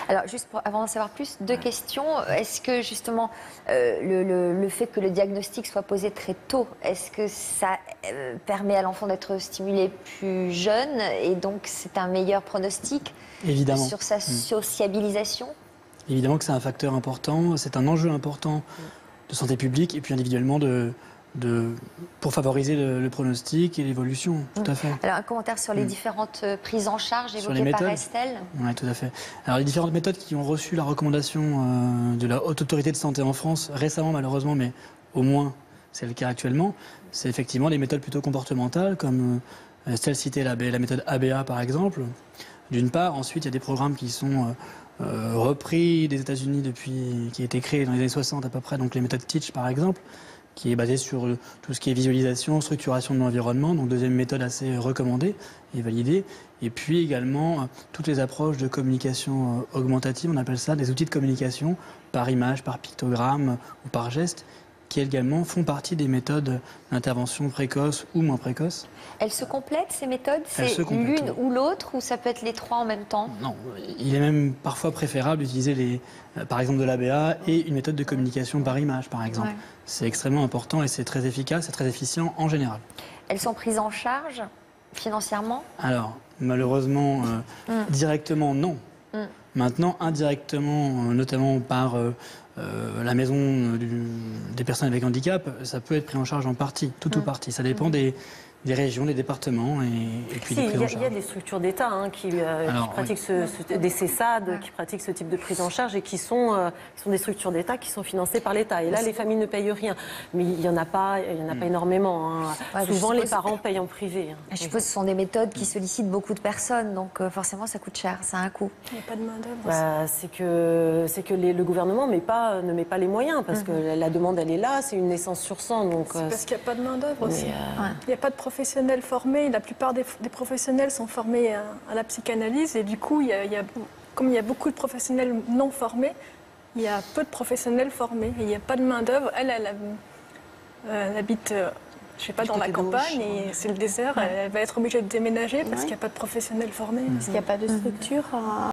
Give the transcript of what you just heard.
Alors, juste avant d'en savoir plus, deux questions. Est-ce que justement, le fait que le diagnostic soit posé très tôt, est-ce que ça permet à l'enfant d'être stimulé plus jeune et donc c'est un meilleur pronostic Évidemment. sur sa sociabilisation? Évidemment que c'est un facteur important, c'est un enjeu important de santé publique et puis individuellement pour favoriser le pronostic et l'évolution, tout à fait. Alors un commentaire sur les différentes prises en charge Sur les évoquées par méthodes. Estelle. Oui, tout à fait. Alors les différentes méthodes qui ont reçu la recommandation de la Haute Autorité de Santé en France, récemment malheureusement, mais au moins c'est le cas actuellement, c'est effectivement les méthodes plutôt comportementales, comme Estelle citait la méthode ABA par exemple. D'une part, ensuite il y a des programmes qui sont repris des États-Unis qui a été créé dans les années 60 à peu près, donc les méthodes Teach par exemple, qui est basée sur tout ce qui est visualisation, structuration de l'environnement, donc deuxième méthode assez recommandée et validée. Et puis également toutes les approches de communication augmentative, on appelle ça des outils de communication par image, par pictogramme ou par geste, qui également font partie des méthodes d'intervention précoce ou moins précoce. Elles se complètent, ces méthodes? C'est l'une ou l'autre, ou ça peut être les trois en même temps? Non, il est même parfois préférable d'utiliser par exemple de l'ABA et une méthode de communication par image, par exemple. Ouais. C'est extrêmement important et c'est très efficace et très efficient en général. Elles sont prises en charge financièrement? Alors, malheureusement, directement, non. Maintenant, indirectement, notamment par la maison des personnes avec handicap, ça peut être pris en charge en partie, tout ou partie. Ça dépend des régions, des départements et puis des prises en charge. Il y a des structures d'État qui pratiquent des CESAD, qui pratiquent ce type de prise en charge et qui sont des structures d'État qui sont financées par l'État. Et là, les familles ne payent rien. Mais il n'y en a pas énormément. Ouais, souvent, les parents payent en privé. Je suppose que ce sont des méthodes qui sollicitent beaucoup de personnes, donc forcément, ça coûte cher, ça a un coût. Il n'y a pas de main-d'œuvre. C'est que le gouvernement ne met pas les moyens, parce que la demande, elle est là, c'est une naissance sur 100. C'est parce qu'il n'y a pas de main-d'œuvre aussi. Il n'y a pas de professionnels formés. La plupart des professionnels sont formés à la psychanalyse et du coup, comme il y a beaucoup de professionnels non formés, il y a peu de professionnels formés et il n'y a pas de main-d'œuvre. Elle habite, je sais pas, dans la campagne et c'est le désert. Elle va être obligée de déménager parce qu'il n'y a pas de professionnels formés. Parce qu'il n'y a pas de structure